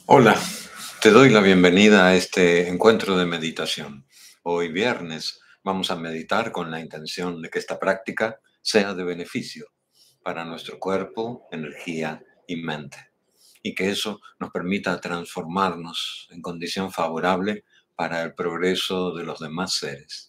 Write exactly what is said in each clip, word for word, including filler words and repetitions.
Hola, te doy la bienvenida a este encuentro de meditación. Hoy viernes vamos a meditar con la intención de que esta práctica sea de beneficio para nuestro cuerpo, energía y mente, y que eso nos permita transformarnos en condición favorable para el progreso de los demás seres.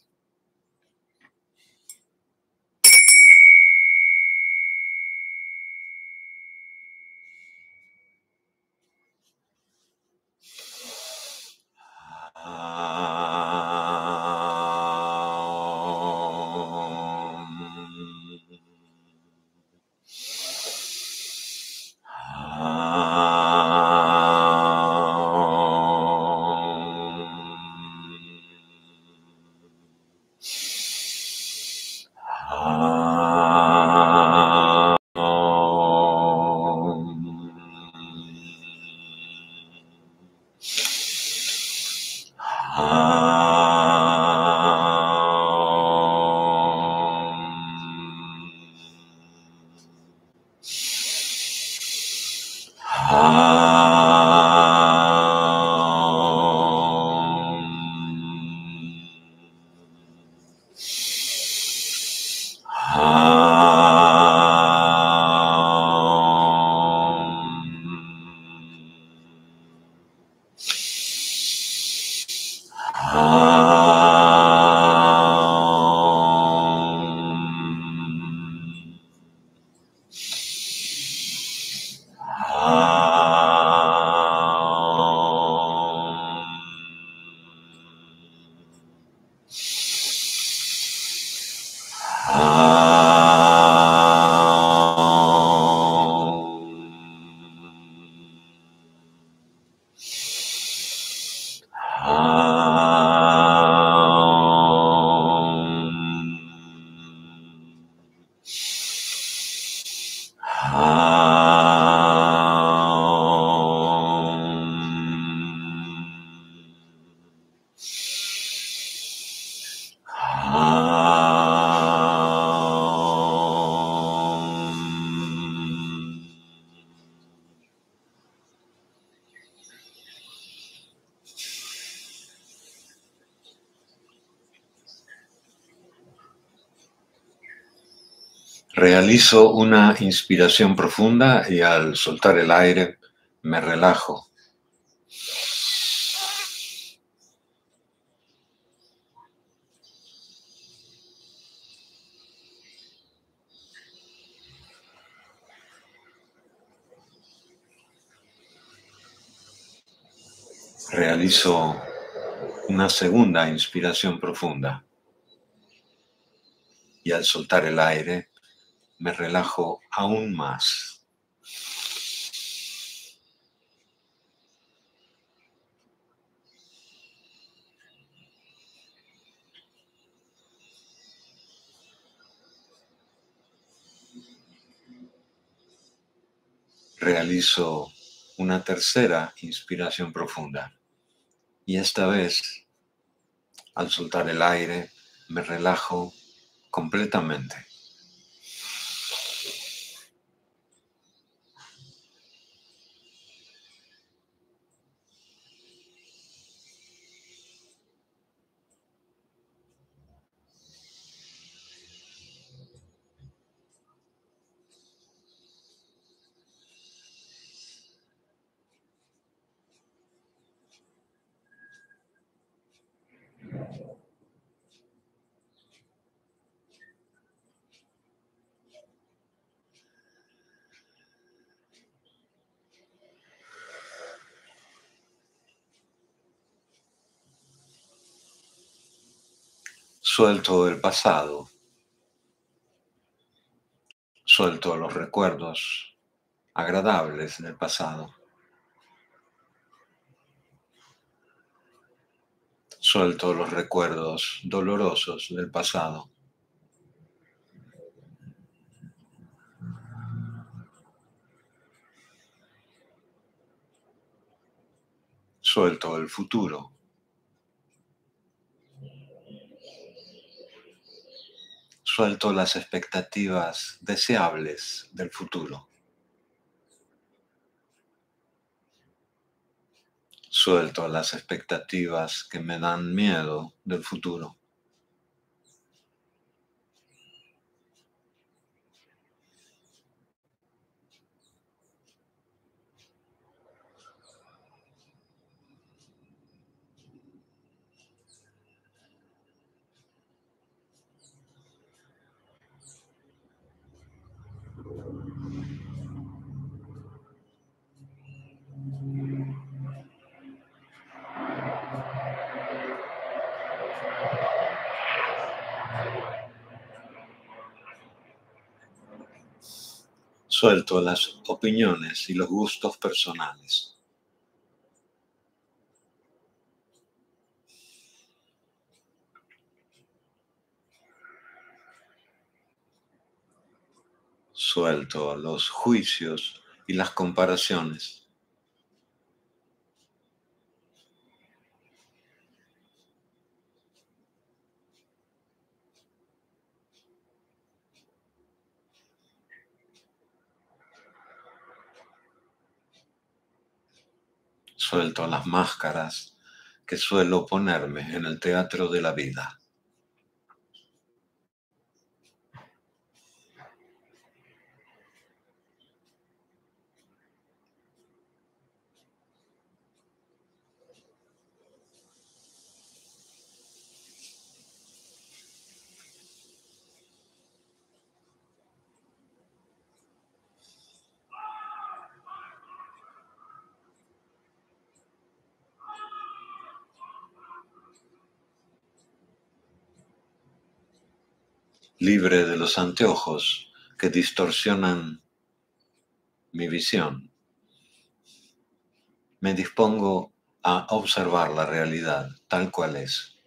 Realizo una inspiración profunda y al soltar el aire me relajo. Realizo una segunda inspiración profunda y al soltar el aire me relajo aún más. Realizo una tercera inspiración profunda y esta vez, al soltar el aire, me relajo completamente. Suelto el pasado, suelto los recuerdos agradables del pasado, suelto los recuerdos dolorosos del pasado. Suelto el futuro. Suelto las expectativas deseables del futuro. Suelto las expectativas que me dan miedo del futuro. Suelto las opiniones y los gustos personales. Suelto los juicios y las comparaciones. Suelto las máscaras que suelo ponerme en el teatro de la vida. Libre de los anteojos que distorsionan mi visión, me dispongo a observar la realidad tal cual es.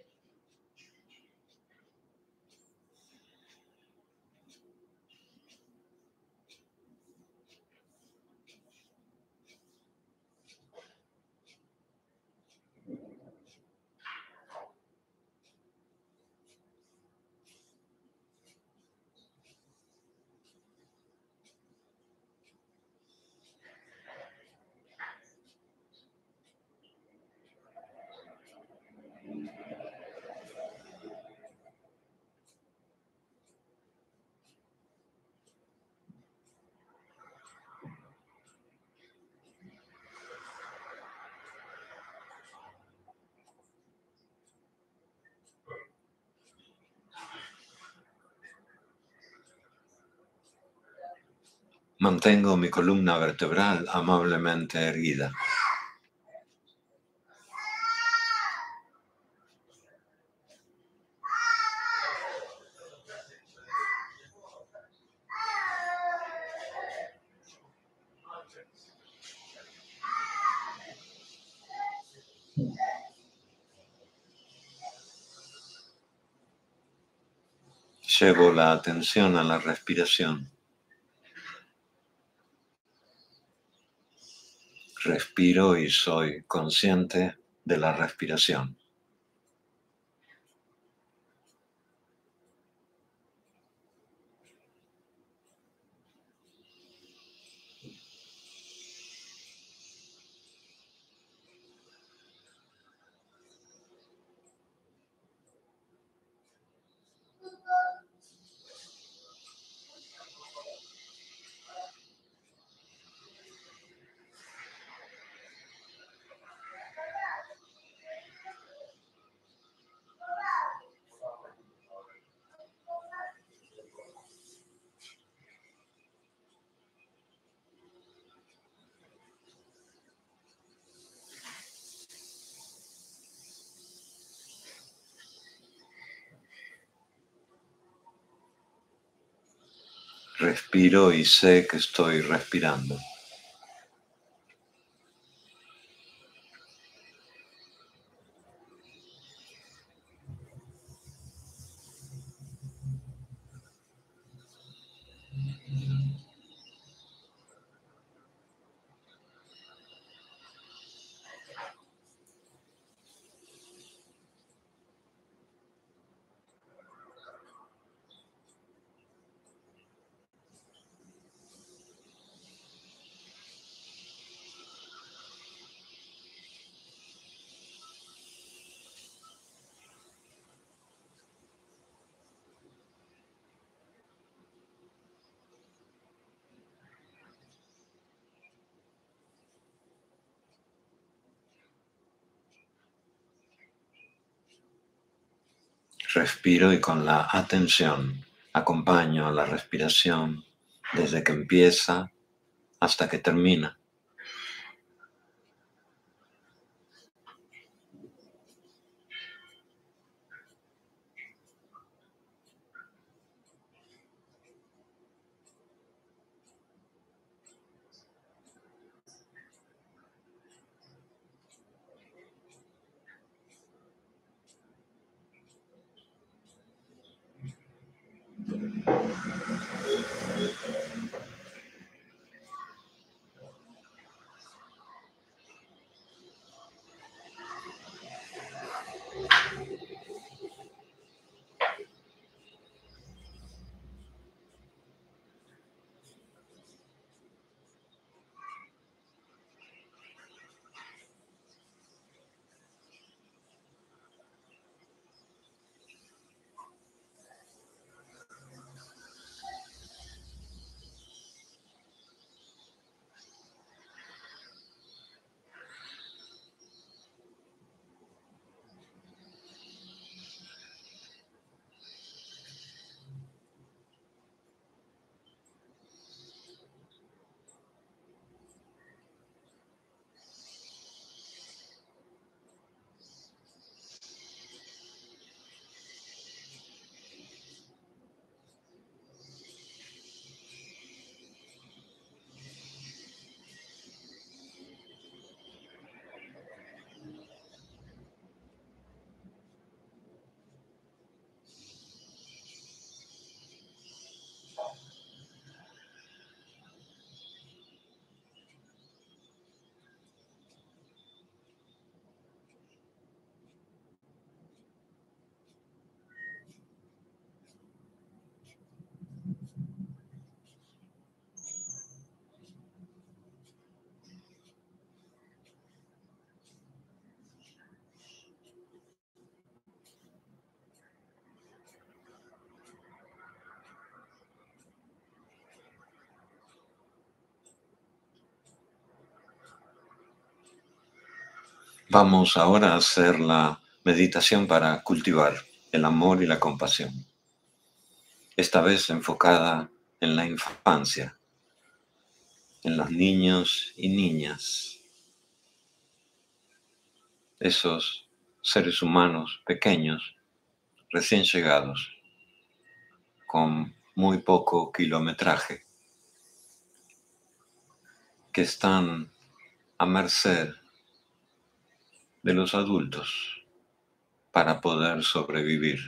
Mantengo mi columna vertebral amablemente erguida. Llevo la atención a la respiración. Respiro y soy consciente de la respiración. Respiro y sé que estoy respirando. Respiro y con la atención acompaño a la respiración desde que empieza hasta que termina. Vamos ahora a hacer la meditación para cultivar el amor y la compasión, esta vez enfocada en la infancia, en los niños y niñas, esos seres humanos pequeños, recién llegados, con muy poco kilometraje, que están a merced de los adultos para poder sobrevivir.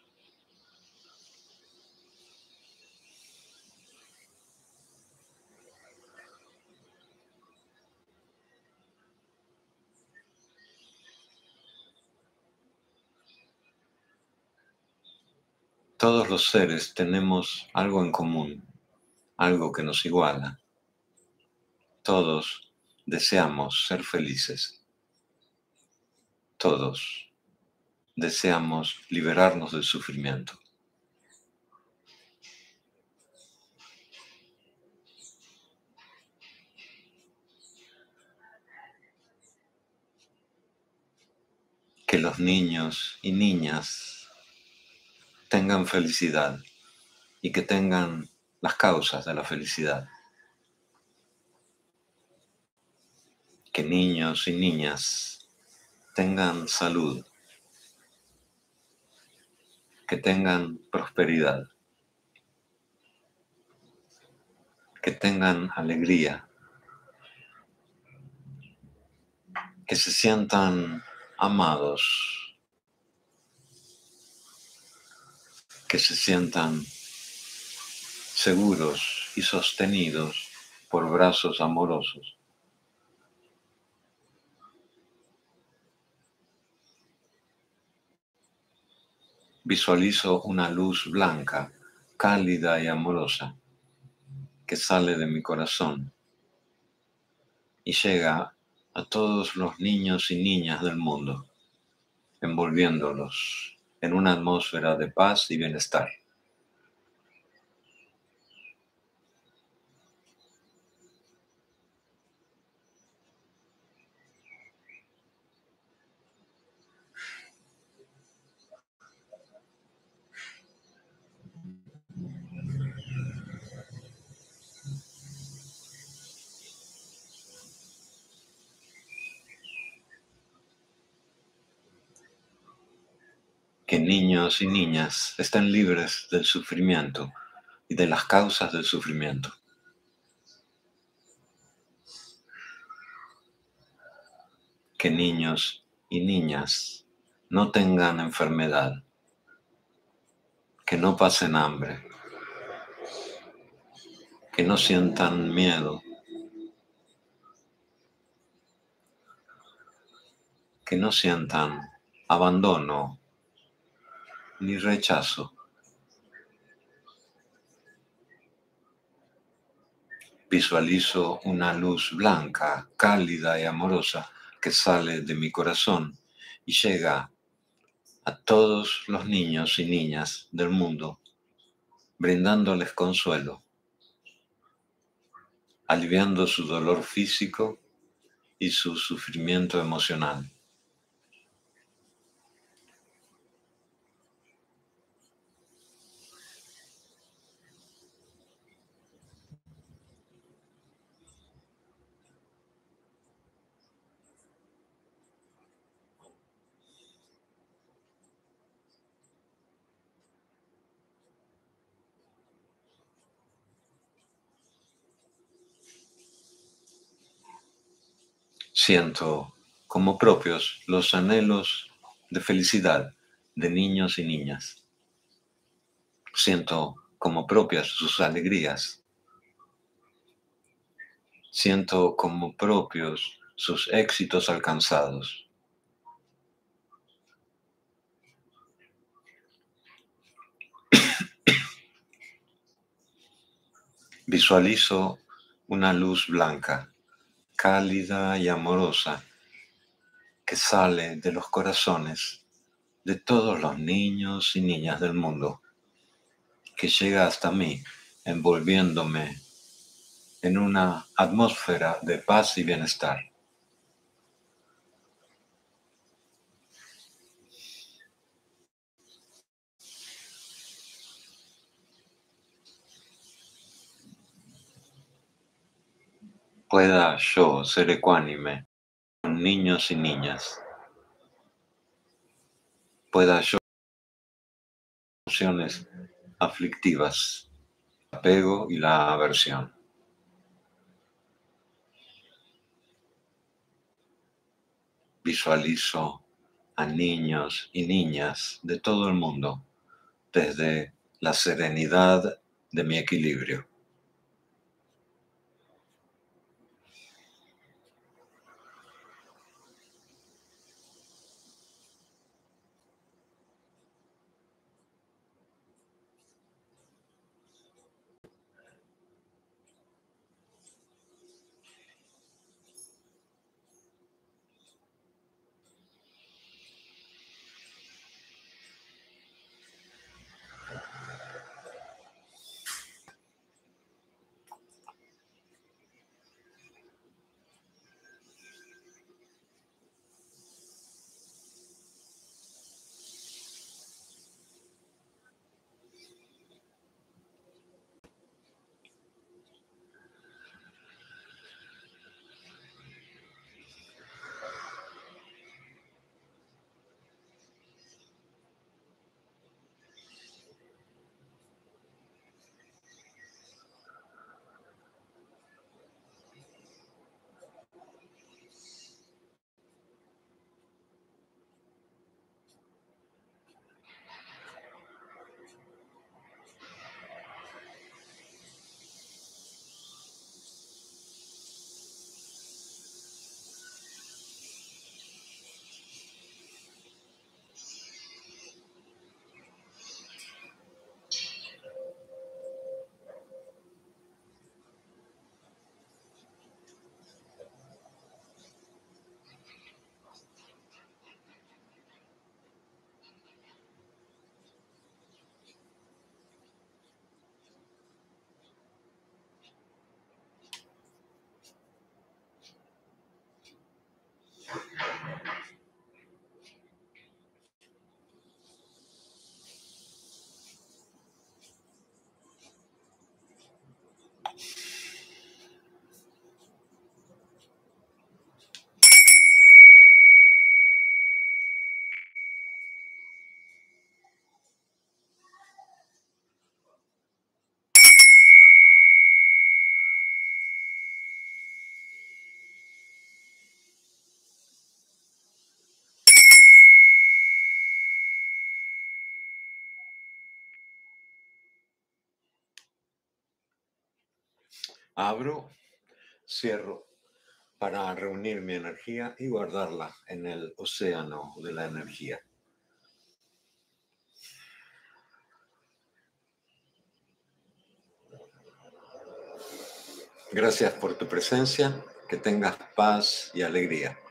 Todos los seres tenemos algo en común, algo que nos iguala. Todos deseamos ser felices. Todos deseamos liberarnos del sufrimiento. Que los niños y niñas tengan felicidad y que tengan las causas de la felicidad. Que niños y niñas tengan salud, que tengan prosperidad, que tengan alegría, que se sientan amados, que se sientan seguros y sostenidos por brazos amorosos. Visualizo una luz blanca, cálida y amorosa, que sale de mi corazón y llega a todos los niños y niñas del mundo, envolviéndolos en una atmósfera de paz y bienestar. que niños y niñas estén libres del sufrimiento y de las causas del sufrimiento. Que niños y niñas no tengan enfermedad, que no pasen hambre, que no sientan miedo, que no sientan abandono ni rechazo. Visualizo una luz blanca, cálida y amorosa que sale de mi corazón y llega a todos los niños y niñas del mundo, brindándoles consuelo, aliviando su dolor físico y su sufrimiento emocional. Siento como propios los anhelos de felicidad de niños y niñas. Siento como propias sus alegrías. Siento como propios sus éxitos alcanzados. Visualizo una luz blanca, cálida y amorosa que sale de los corazones de todos los niños y niñas del mundo, que llega hasta mí, envolviéndome en una atmósfera de paz y bienestar. Pueda yo ser ecuánime con niños y niñas. Pueda yo emociones aflictivas, el apego y la aversión. Visualizo a niños y niñas de todo el mundo desde la serenidad de mi equilibrio. Abro, cierro para reunir mi energía y guardarla en el océano de la energía. Gracias por tu presencia, que tengas paz y alegría.